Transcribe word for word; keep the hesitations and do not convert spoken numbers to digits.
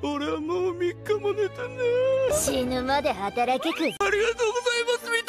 俺はもうみっかも寝てね。 死ぬまで働けく。 ありがとうございます。